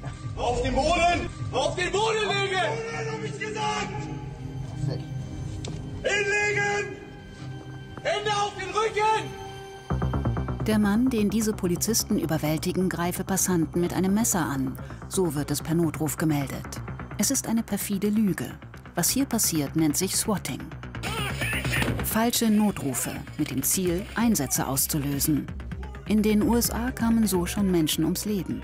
Auf den Boden! Auf den Boden legen! Boden, hab ich gesagt! Hinlegen! Hände auf den Rücken! Der Mann, den diese Polizisten überwältigen, greife Passanten mit einem Messer an. So wird es per Notruf gemeldet. Es ist eine perfide Lüge. Was hier passiert, nennt sich Swatting. Falsche Notrufe mit dem Ziel, Einsätze auszulösen. In den USA kamen so schon Menschen ums Leben.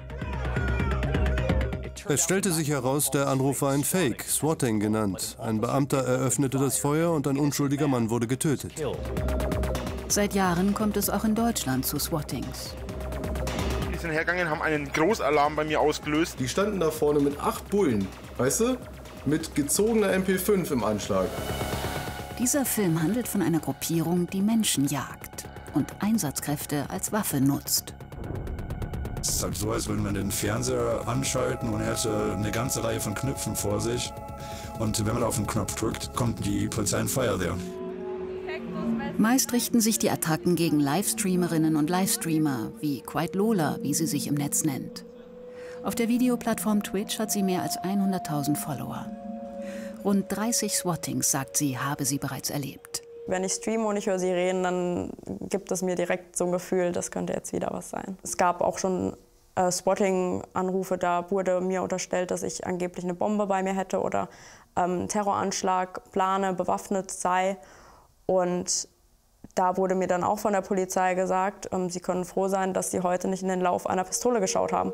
Es stellte sich heraus, der Anruf war ein Fake, Swatting genannt. Ein Beamter eröffnete das Feuer und ein unschuldiger Mann wurde getötet. Seit Jahren kommt es auch in Deutschland zu Swattings. Die sind hergegangen, haben einen Großalarm bei mir ausgelöst. Die standen da vorne mit 8 Bullen, weißt du? Mit gezogener MP5 im Anschlag. Dieser Film handelt von einer Gruppierung, die Menschen jagt und Einsatzkräfte als Waffe nutzt. Es ist halt so, als würde man den Fernseher anschalten und er hätte eine ganze Reihe von Knöpfen vor sich. Und wenn man auf den Knopf drückt, kommt die Polizei und Feuerwehr. Meist richten sich die Attacken gegen Livestreamerinnen und Livestreamer, wie Quite Lola, wie sie sich im Netz nennt. Auf der Videoplattform Twitch hat sie mehr als 100.000 Follower. Rund 30 Swattings, sagt sie, habe sie bereits erlebt. Wenn ich streame und ich höre sie reden, dann gibt es mir direkt so ein Gefühl, das könnte jetzt wieder was sein. Es gab auch schon Swatting-Anrufe, da wurde mir unterstellt, dass ich angeblich eine Bombe bei mir hätte oder einen Terroranschlag plane, bewaffnet sei. Und da wurde mir dann auch von der Polizei gesagt, sie können froh sein, dass sie heute nicht in den Lauf einer Pistole geschaut haben.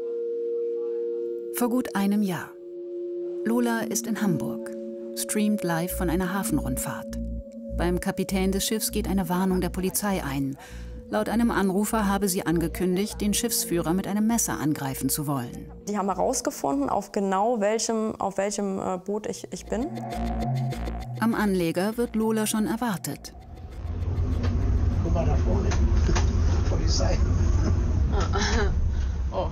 Vor gut einem Jahr. Lola ist in Hamburg, streamt live von einer Hafenrundfahrt. Beim Kapitän des Schiffs geht eine Warnung der Polizei ein. Laut einem Anrufer habe sie angekündigt, den Schiffsführer mit einem Messer angreifen zu wollen. Die haben herausgefunden, auf welchem Boot ich bin. Am Anleger wird Lola schon erwartet. Guck mal da vorne. Polizei. Oh.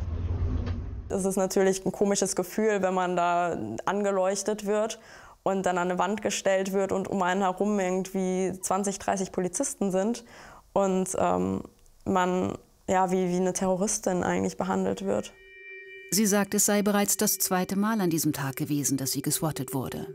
Das ist natürlich ein komisches Gefühl, wenn man da angeleuchtet wird und dann an eine Wand gestellt wird und um einen herum irgendwie 20, 30 Polizisten sind und man ja, wie eine Terroristin eigentlich behandelt wird. Sie sagt, es sei bereits das zweite Mal an diesem Tag gewesen, dass sie geswattet wurde.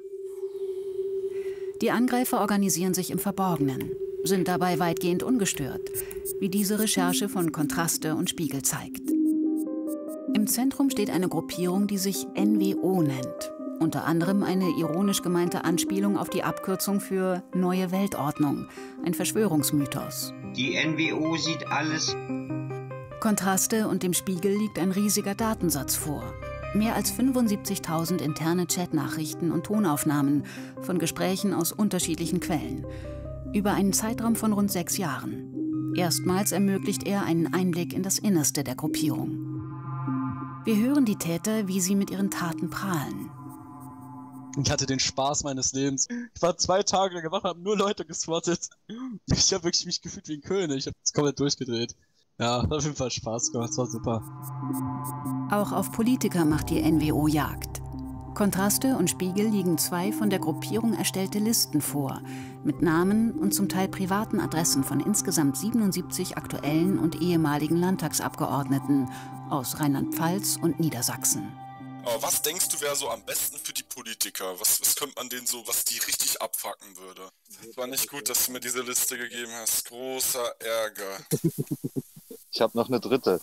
Die Angreifer organisieren sich im Verborgenen, sind dabei weitgehend ungestört, wie diese Recherche von Kontraste und Spiegel zeigt. Im Zentrum steht eine Gruppierung, die sich NWO nennt. Unter anderem eine ironisch gemeinte Anspielung auf die Abkürzung für Neue Weltordnung, ein Verschwörungsmythos. Die NWO sieht alles. Kontraste und dem Spiegel liegt ein riesiger Datensatz vor. Mehr als 75.000 interne Chatnachrichten und Tonaufnahmen von Gesprächen aus unterschiedlichen Quellen. Über einen Zeitraum von rund 6 Jahren. Erstmals ermöglicht er einen Einblick in das Innerste der Gruppierung. Wir hören die Täter, wie sie mit ihren Taten prahlen. Ich hatte den Spaß meines Lebens. Ich war 2 Tage lang wach, habe nur Leute geswattet. Ich habe wirklich mich gefühlt wie ein König. Ich habe es komplett durchgedreht. Ja, hat auf jeden Fall Spaß gemacht, es war super. Auch auf Politiker macht die NWO Jagd. Kontraste und Spiegel liegen 2 von der Gruppierung erstellte Listen vor, mit Namen und zum Teil privaten Adressen von insgesamt 77 aktuellen und ehemaligen Landtagsabgeordneten aus Rheinland-Pfalz und Niedersachsen. Aber was denkst du, wäre so am besten für die Politiker? Was könnte man denen so, was die richtig abfacken würde? Es war nicht gut, dass du mir diese Liste gegeben hast. Großer Ärger. Ich habe noch eine dritte.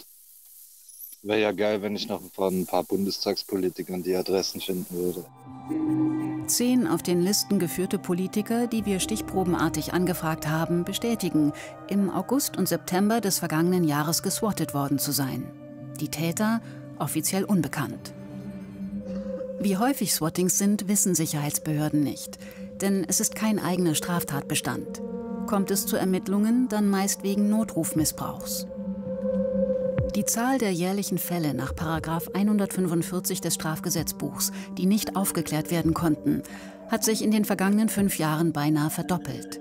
Wäre ja geil, wenn ich noch von ein paar Bundestagspolitikern die Adressen finden würde. 10 auf den Listen geführte Politiker, die wir stichprobenartig angefragt haben, bestätigen, im August und September des vergangenen Jahres geswattet worden zu sein. Die Täter offiziell unbekannt. Wie häufig Swattings sind, wissen Sicherheitsbehörden nicht, denn es ist kein eigener Straftatbestand. Kommt es zu Ermittlungen, dann meist wegen Notrufmissbrauchs. Die Zahl der jährlichen Fälle nach § 145 des Strafgesetzbuchs, die nicht aufgeklärt werden konnten, hat sich in den vergangenen 5 Jahren beinahe verdoppelt.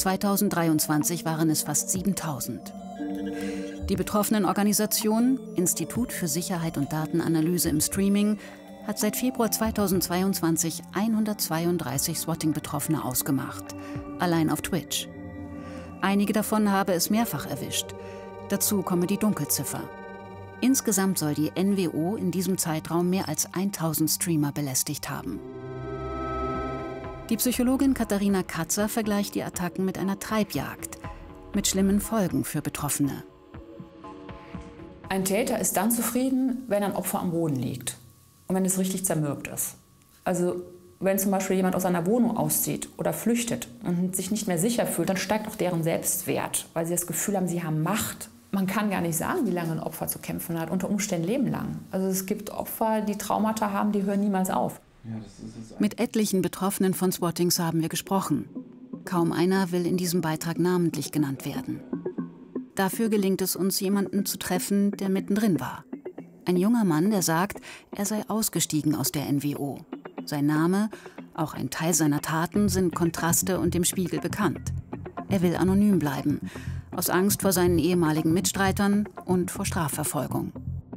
2023 waren es fast 7.000. Die betroffenen Organisationen, Institut für Sicherheit und Datenanalyse im Streaming, hat seit Februar 2022 132 Swatting-Betroffene ausgemacht, allein auf Twitch. Einige davon habe es mehrfach erwischt. Dazu komme die Dunkelziffer. Insgesamt soll die NWO in diesem Zeitraum mehr als 1000 Streamer belästigt haben. Die Psychologin Katharina Katzer vergleicht die Attacken mit einer Treibjagd, mit schlimmen Folgen für Betroffene. Ein Täter ist dann zufrieden, wenn ein Opfer am Boden liegt und wenn es richtig zermürbt ist. Also wenn zum Beispiel jemand aus einer Wohnung auszieht oder flüchtet und sich nicht mehr sicher fühlt, dann steigt auch deren Selbstwert, weil sie das Gefühl haben, sie haben Macht. Man kann gar nicht sagen, wie lange ein Opfer zu kämpfen hat, unter Umständen lebenlang. Also es gibt Opfer, die Traumata haben, die hören niemals auf. Mit etlichen Betroffenen von Swattings haben wir gesprochen. Kaum einer will in diesem Beitrag namentlich genannt werden. Dafür gelingt es uns, jemanden zu treffen, der mittendrin war. Ein junger Mann, der sagt, er sei ausgestiegen aus der NWO. Sein Name, auch ein Teil seiner Taten, sind Kontraste und dem Spiegel bekannt. Er will anonym bleiben, aus Angst vor seinen ehemaligen Mitstreitern und vor Strafverfolgung.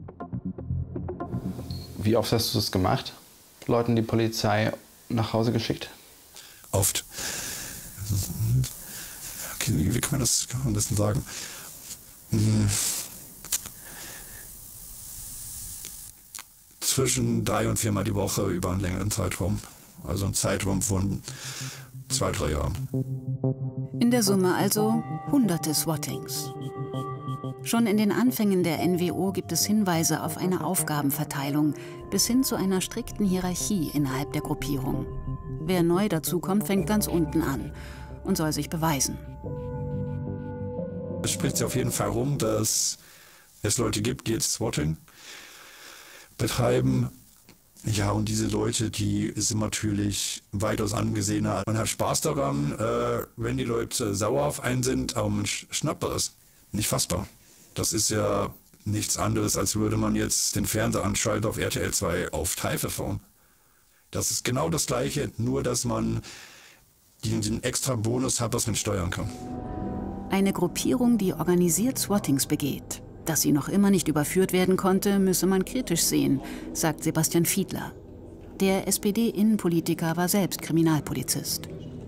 Wie oft hast du das gemacht? Leuten die Polizei nach Hause geschickt? Oft. Okay, wie kann man das denn sagen? Zwischen 3 und 4 Mal die Woche über einen längeren Zeitraum. Also ein Zeitraum von 2-3 Jahren. In der Summe also hunderte Swattings. Schon in den Anfängen der NWO gibt es Hinweise auf eine Aufgabenverteilung bis hin zu einer strikten Hierarchie innerhalb der Gruppierung. Wer neu dazukommt, fängt ganz unten an und soll sich beweisen. Es spricht sich auf jeden Fall rum, dass es Leute gibt, die jetzt Swatting betreiben. Ja, und diese Leute, die sind natürlich weitaus angesehener. Man hat Spaß daran, wenn die Leute sauer auf einen sind, aber man schnappt das. Nicht fassbar. Das ist ja nichts anderes, als würde man jetzt den Fernseher anschalten auf RTL 2 auf Thai-TV. Das ist genau das Gleiche, nur dass man den extra Bonus hat, was man steuern kann. Eine Gruppierung, die organisiert Swattings begeht. Dass sie noch immer nicht überführt werden konnte, müsse man kritisch sehen, sagt Sebastian Fiedler. Der SPD-Innenpolitiker war selbst Kriminalpolizist.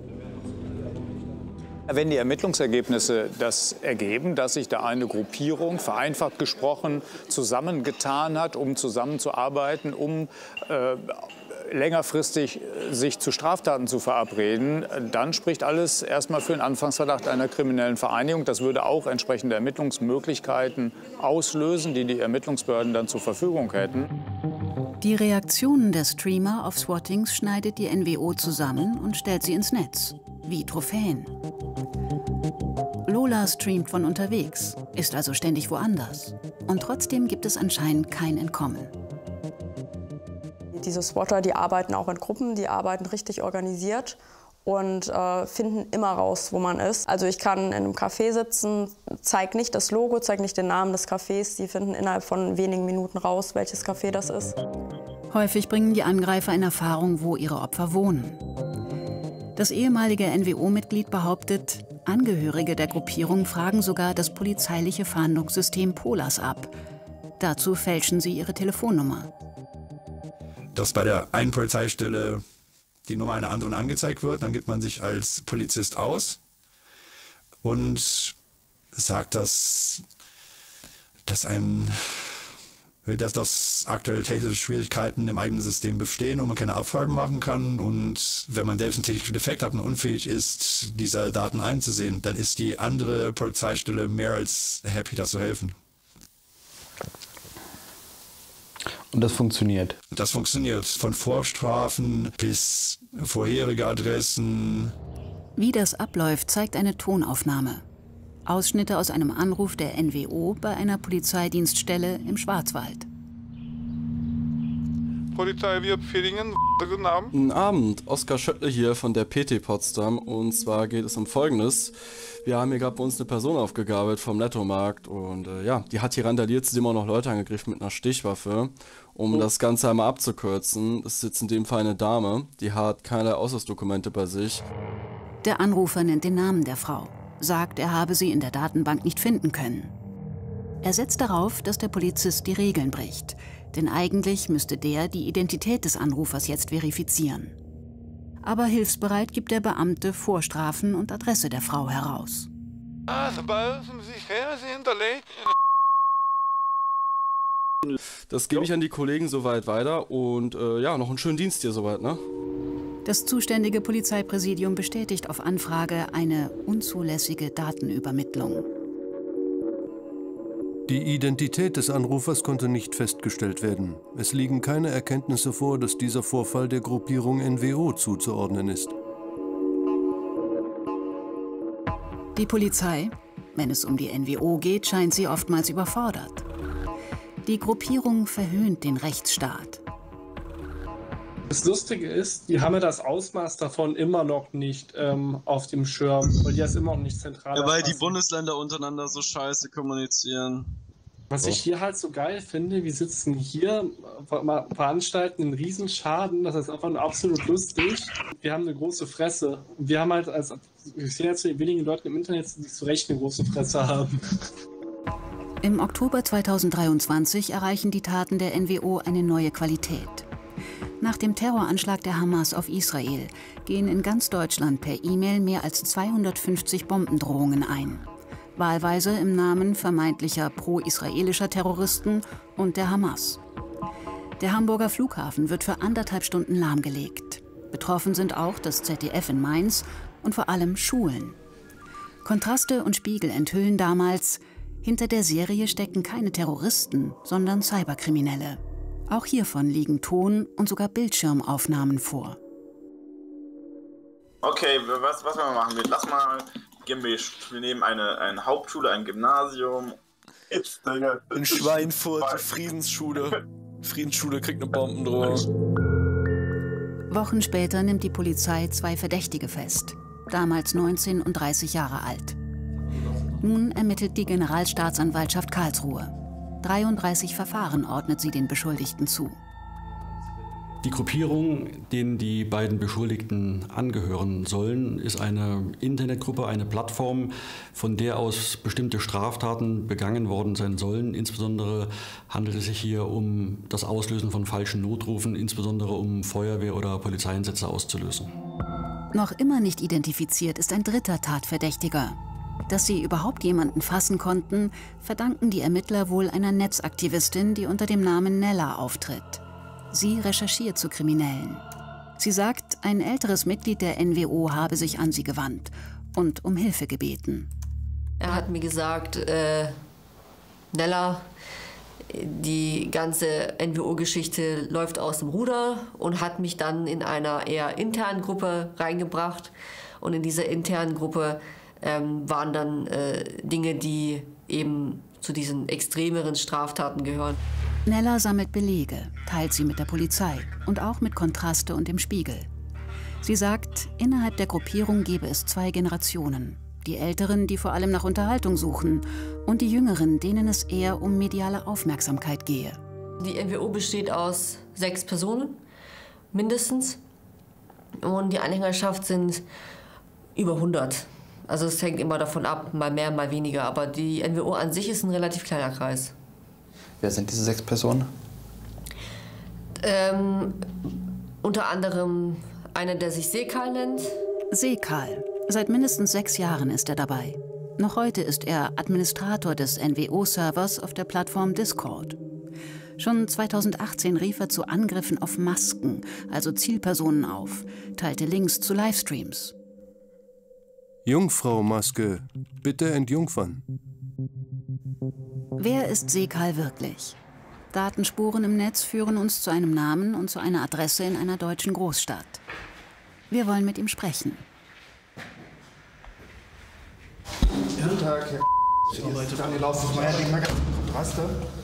Wenn die Ermittlungsergebnisse das ergeben, dass sich da eine Gruppierung, vereinfacht gesprochen, zusammengetan hat, um zusammenzuarbeiten, um längerfristig sich zu Straftaten zu verabreden, dann spricht alles erstmal für den Anfangsverdacht einer kriminellen Vereinigung. Das würde auch entsprechende Ermittlungsmöglichkeiten auslösen, die die Ermittlungsbehörden dann zur Verfügung hätten. Die Reaktionen der Streamer auf Swattings schneidet die NWO zusammen und stellt sie ins Netz, wie Trophäen. Lola streamt von unterwegs, ist also ständig woanders. Und trotzdem gibt es anscheinend kein Entkommen. Diese Swatter, die arbeiten auch in Gruppen, die arbeiten richtig organisiert und finden immer raus, wo man ist. Also ich kann in einem Café sitzen, zeige nicht das Logo, zeige nicht den Namen des Cafés. Die finden innerhalb von wenigen Minuten raus, welches Café das ist. Häufig bringen die Angreifer in Erfahrung, wo ihre Opfer wohnen. Das ehemalige NWO-Mitglied behauptet, Angehörige der Gruppierung fragen sogar das polizeiliche Fahndungssystem Polas ab. Dazu fälschen sie ihre Telefonnummer. Dass bei der einen Polizeistelle die Nummer einer anderen angezeigt wird, dann gibt man sich als Polizist aus und sagt, dass aktuell technische Schwierigkeiten im eigenen System bestehen und man keine Abfragen machen kann. Und wenn man selbst einen technischen Defekt hat und unfähig ist, diese Daten einzusehen, dann ist die andere Polizeistelle mehr als happy, da zu helfen. Und das funktioniert? Das funktioniert. Von Vorstrafen bis vorherige Adressen. Wie das abläuft, zeigt eine Tonaufnahme. Ausschnitte aus einem Anruf der NWO bei einer Polizeidienststelle im Schwarzwald. Polizei Wirt Villingen, guten Abend. Guten Abend, Oskar Schöttle hier von der PT Potsdam. Und zwar geht es um Folgendes. Wir haben hier gerade bei uns eine Person aufgegabelt vom Nettomarkt und die hat hier randaliert, sie haben auch noch Leute angegriffen mit einer Stichwaffe. Um das Ganze einmal abzukürzen, das ist jetzt in dem Fall eine Dame, die hat keinerlei Ausweisdokumente bei sich. Der Anrufer nennt den Namen der Frau, sagt, er habe sie in der Datenbank nicht finden können. Er setzt darauf, dass der Polizist die Regeln bricht, denn eigentlich müsste der die Identität des Anrufers jetzt verifizieren. Aber hilfsbereit gibt der Beamte Vorstrafen und Adresse der Frau heraus. Sobald Sie sich her, Sie hinterlegt Das gebe ich an die Kollegen soweit weiter und ja, noch einen schönen Dienst hier soweit, ne? Das zuständige Polizeipräsidium bestätigt auf Anfrage eine unzulässige Datenübermittlung. Die Identität des Anrufers konnte nicht festgestellt werden. Es liegen keine Erkenntnisse vor, dass dieser Vorfall der Gruppierung NWO zuzuordnen ist. Die Polizei, wenn es um die NWO geht, scheint sie oftmals überfordert. Die Gruppierung verhöhnt den Rechtsstaat. Das Lustige ist, die haben ja das Ausmaß davon immer noch nicht auf dem Schirm, weil die das immer noch nicht zentral Ja, weil die erfassen. Bundesländer untereinander so scheiße kommunizieren. Was ich hier halt so geil finde, wir sitzen hier, veranstalten einen Riesenschaden, das ist einfach nur absolut lustig. Wir haben eine große Fresse. Wir haben halt, ich sehe jetzt zu den wenigen Leuten im Internet, die zu Recht eine große Fresse haben. Im Oktober 2023 erreichen die Taten der NWO eine neue Qualität. Nach dem Terroranschlag der Hamas auf Israel gehen in ganz Deutschland per E-Mail mehr als 250 Bombendrohungen ein. Wahlweise im Namen vermeintlicher pro-israelischer Terroristen und der Hamas. Der Hamburger Flughafen wird für 1,5 Stunden lahmgelegt. Betroffen sind auch das ZDF in Mainz und vor allem Schulen. Kontraste und Spiegel enthüllen damals, hinter der Serie stecken keine Terroristen, sondern Cyberkriminelle. Auch hiervon liegen Ton- und sogar Bildschirmaufnahmen vor. Okay, was wollen wir machen? Lass mal gemischt. Wir nehmen eine Hauptschule, ein Gymnasium. In Schweinfurt, Friedensschule. Friedensschule kriegt eine Bombendrohung. Wochen später nimmt die Polizei 2 Verdächtige fest. Damals 19 und 30 Jahre alt. Nun ermittelt die Generalstaatsanwaltschaft Karlsruhe. 33 Verfahren ordnet sie den Beschuldigten zu. Die Gruppierung, denen die beiden Beschuldigten angehören sollen, ist eine Internetgruppe, eine Plattform, von der aus bestimmte Straftaten begangen worden sein sollen. Insbesondere handelt es sich hier um das Auslösen von falschen Notrufen, insbesondere um Feuerwehr- oder Polizeieinsätze auszulösen. Noch immer nicht identifiziert ist ein dritter Tatverdächtiger. Dass sie überhaupt jemanden fassen konnten, verdanken die Ermittler wohl einer Netzaktivistin, die unter dem Namen Nella auftritt. Sie recherchiert zu Kriminellen. Sie sagt, ein älteres Mitglied der NWO habe sich an sie gewandt und um Hilfe gebeten. Er hat mir gesagt, Nella, die ganze NWO-Geschichte läuft aus dem Ruder, und hat mich dann in einer eher internen Gruppe reingebracht. Und in dieser internen Gruppe waren dann Dinge, die eben zu diesen extremeren Straftaten gehören. Nella sammelt Belege, teilt sie mit der Polizei und auch mit Kontraste und dem Spiegel. Sie sagt, innerhalb der Gruppierung gebe es 2 Generationen. Die Älteren, die vor allem nach Unterhaltung suchen, und die Jüngeren, denen es eher um mediale Aufmerksamkeit gehe. Die NWO besteht aus 6 Personen, mindestens. Und die Anhängerschaft sind über 100. Also es hängt immer davon ab, mal mehr, mal weniger. Aber die NWO an sich ist ein relativ kleiner Kreis. Wer sind diese 6 Personen? Unter anderem einer, der sich Sekal nennt. Sekal. Seit mindestens 6 Jahren ist er dabei. Noch heute ist er Administrator des NWO-Servers auf der Plattform Discord. Schon 2018 rief er zu Angriffen auf Masken, also Zielpersonen, auf, teilte Links zu Livestreams. Jungfrau Maske, bitte entjungfern. Wer ist Sekal wirklich? Datenspuren im Netz führen uns zu einem Namen und zu einer Adresse in einer deutschen Großstadt. Wir wollen mit ihm sprechen. Guten Tag, Herr Daniel Lausmeier, Kontraste.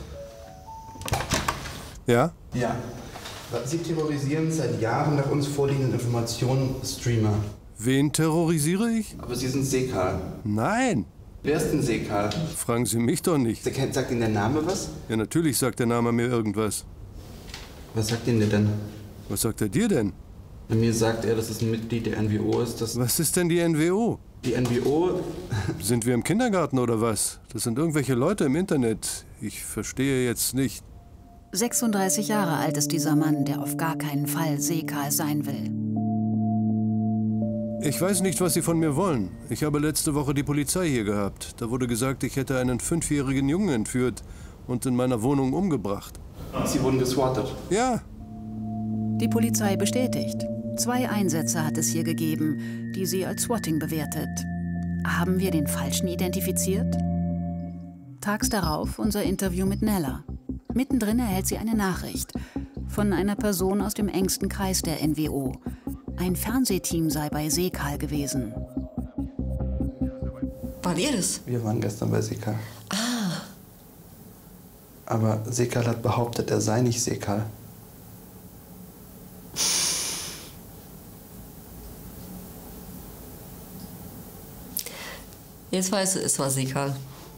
Ja? Ja. Sie terrorisieren seit Jahren nach uns vorliegenden Informationen Streamer. Wen terrorisiere ich? Aber Sie sind Sekal. Nein. Wer ist denn Sekal? Fragen Sie mich doch nicht. Sagt Ihnen der Name was? Ja, natürlich sagt der Name mir irgendwas. Was sagt Ihnen der denn? Was sagt er dir denn? Mir sagt er, dass es ein Mitglied der NWO ist. Was ist denn die NWO? Die NWO? Sind wir im Kindergarten oder was? Das sind irgendwelche Leute im Internet. Ich verstehe jetzt nicht. 36 Jahre alt ist dieser Mann, der auf gar keinen Fall Sekal sein will. Ich weiß nicht, was Sie von mir wollen. Ich habe letzte Woche die Polizei hier gehabt. Da wurde gesagt, ich hätte einen 5-jährigen Jungen entführt und in meiner Wohnung umgebracht. Sie wurden geswattet? Ja. Die Polizei bestätigt. 2 Einsätze hat es hier gegeben, die sie als Swatting bewertet. Haben wir den Falschen identifiziert? Tags darauf unser Interview mit Nella. Mittendrin erhält sie eine Nachricht von einer Person aus dem engsten Kreis der NWO. Ein Fernsehteam sei bei Sekal gewesen. Wart ihr das? Wir waren gestern bei Sekal. Aber Sekal hat behauptet, er sei nicht Sekal. Jetzt weißt du, es war Sekal.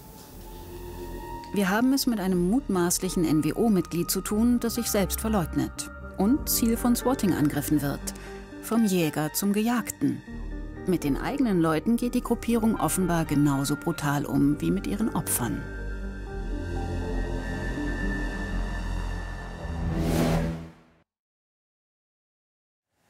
Wir haben es mit einem mutmaßlichen NWO-Mitglied zu tun, das sich selbst verleugnet und Ziel von Swatting-Angriffen wird. Vom Jäger zum Gejagten. Mit den eigenen Leuten geht die Gruppierung offenbar genauso brutal um wie mit ihren Opfern.